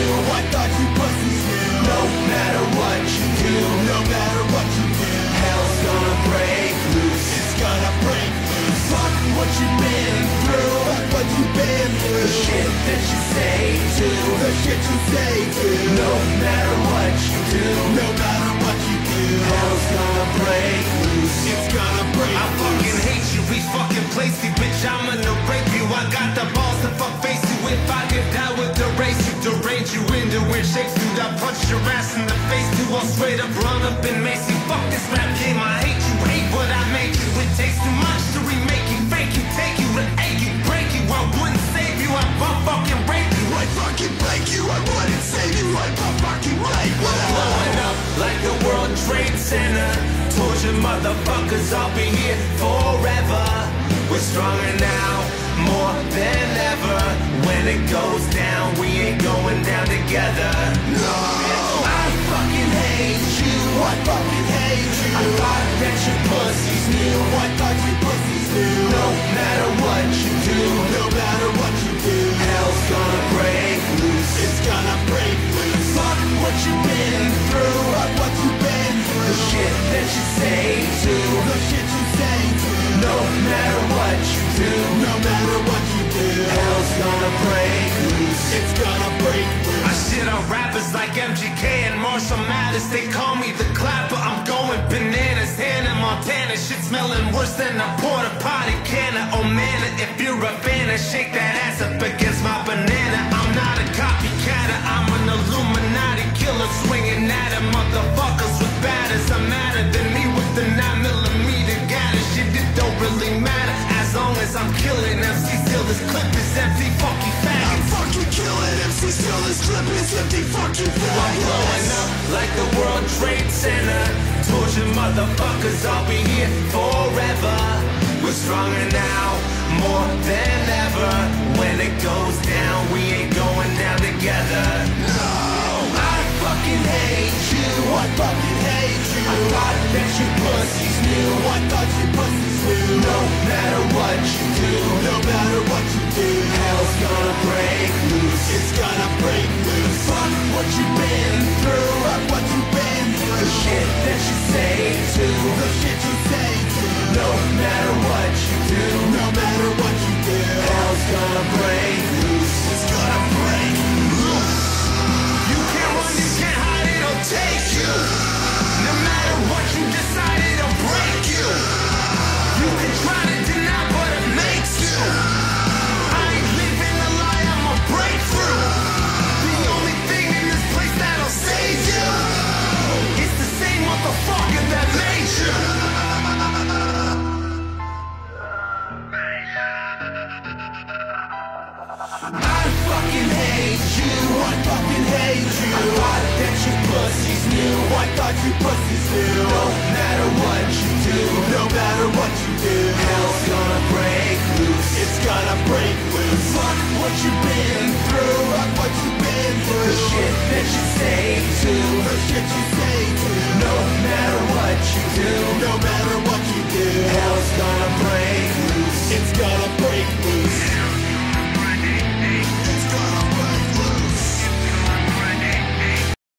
knew. I thought you pussies knew. No matter what you do, no matter what you do, hell's gonna break loose. It's gonna break loose. Fuck what you've been through. Fuck what you've been through. The shit that you say to, the shit you say to. No matter what you do, no matter what you do, hell's gonna break loose. It's gonna break loose. I fucking hate you, each fucking place you, bitch. I'm gonna rape you. I got the balls to fuck face you. If I get down with the race, you derange you into weird shapes, dude. I punch your ass in the face, too. All straight up, run up and mace you. Fuck this rap game, I hate you, hate what I make you. It takes too much to remake you, fake you, take you, and ache you, break you. I wouldn't save you, I won't fucking rape you. I'd fucking break you, I wouldn't save you, I'd fucking rape you. I'm blowing up like the World Trade Center. Told you motherfuckers I'll be here forever. We're stronger now, more than ever. When it goes down, we ain't going down together. No, I fucking hate you, I fucking hate you. I thought that you pussies knew, I thought you pussies knew. No matter what you do, no matter what you do, hell's gonna break loose. It's gonna break loose. Fuck what you've been through, fuck what you've been through. The shit that you say to, the shit you say to. No matter what you do, no matter what you do, hell's gonna break loose. It's gonna break loose. I shit on rappers like MGK and Marshall Mathers. They call me the clapper, I'm going bananas. Hannah Montana, shit smelling worse than a porta potty canna. Oh man, if you're a fan, shake that ass up against my banana. I'm not a copycatter, I'm an Illuminati killer, swinging at a motherfuckers with batters. I'm madder than me with the 9mm gather. Shit, it don't really matter as long as I'm killing MCs till this clip is empty. Fuck you faggots. I'm fucking killing MCs till this clip is empty. Fucking faggots. I'm blowing up like the World Trade Center. Told you motherfuckers I'll be here forever. We're stronger now, more than ever. When it goes down, we ain't going down together. No, I fucking hate you, I fucking hate you. I thought that you pussies knew, I thought you pussies knew. No matter what you do, no matter what you do, hell's gonna break loose. It's gonna break loose. Fuck what you've been through, fuck what you've been through. The shit that you say to, the shit you say to. No matter what you do, no matter what you do, hell's gonna break loose. It's gonna break loose. You can't run, you can't hide, it'll take you. No matter what you decide, it'll break you. You can try to deny, but it makes you. I ain't living a lie, I'm a breakthrough. The only thing in this place that'll save you is the same motherfucker that made you. I fucking hate you, I fucking hate you. I thought that you pussies knew, I thought you pussies knew. No matter what you do, no matter what you do, hell's gonna break loose. It's gonna break loose. Fuck what you've been through, fuck what you've been through. The shit that you say to, the shit you